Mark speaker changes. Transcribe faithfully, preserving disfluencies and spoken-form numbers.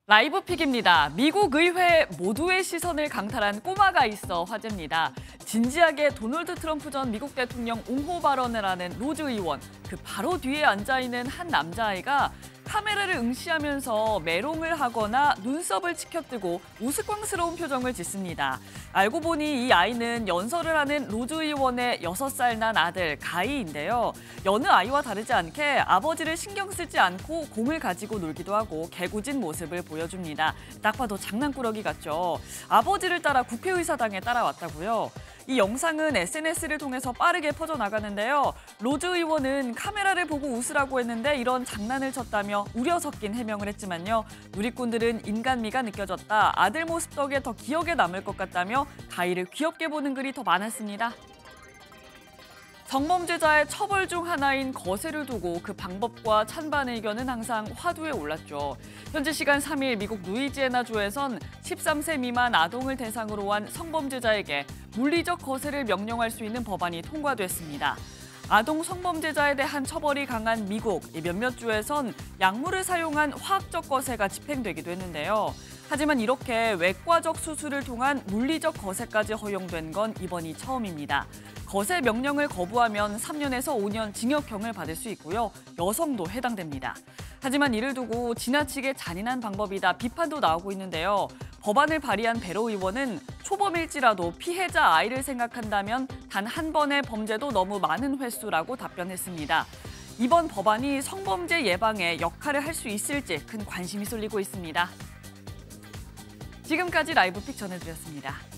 Speaker 1: 라이브픽입니다. 미국 의회 모두의 시선을 강탈한 꼬마가 있어 화제입니다. 진지하게 도널드 트럼프 전 미국 대통령 옹호 발언을 하는 로즈 의원. 그 바로 뒤에 앉아있는 한 남자아이가 카메라를 응시하면서 메롱을 하거나 눈썹을 치켜뜨고 우스꽝스러운 표정을 짓습니다. 알고 보니 이 아이는 연설을 하는 로즈 의원의 여섯 살 난 아들 가이인데요. 여느 아이와 다르지 않게 아버지를 신경 쓰지 않고 공을 가지고 놀기도 하고 개구진 모습을 보여줍니다. 딱 봐도 장난꾸러기 같죠. 아버지를 따라 국회의사당에 따라왔다고요. 이 영상은 에스엔에스를 통해서 빠르게 퍼져나가는데요. 로즈 의원은 카메라를 보고 웃으라고 했는데 이런 장난을 쳤다며 우려 섞인 해명을 했지만요. 누리꾼들은 인간미가 느껴졌다. 아들 모습 덕에 더 기억에 남을 것 같다며 가이를 귀엽게 보는 글이 더 많았습니다. 성범죄자의 처벌 중 하나인 거세를 두고 그 방법과 찬반 의견은 항상 화두에 올랐죠. 현지 시간 삼 일 미국 루이지애나주에선 십삼 세 미만 아동을 대상으로 한 성범죄자에게 물리적 거세를 명령할 수 있는 법안이 통과됐습니다. 아동 성범죄자에 대한 처벌이 강한 미국, 몇몇 주에선 약물을 사용한 화학적 거세가 집행되기도 했는데요. 하지만 이렇게 외과적 수술을 통한 물리적 거세까지 허용된 건 이번이 처음입니다. 거세 명령을 거부하면 삼 년에서 오 년 징역형을 받을 수 있고요. 여성도 해당됩니다. 하지만 이를 두고 지나치게 잔인한 방법이다 비판도 나오고 있는데요. 법안을 발의한 베로 의원은 초범일지라도 피해자 아이를 생각한다면 단 한 번의 범죄도 너무 많은 횟수라고 답변했습니다. 이번 법안이 성범죄 예방에 역할을 할 수 있을지 큰 관심이 쏠리고 있습니다. 지금까지 라이브픽 전해드렸습니다.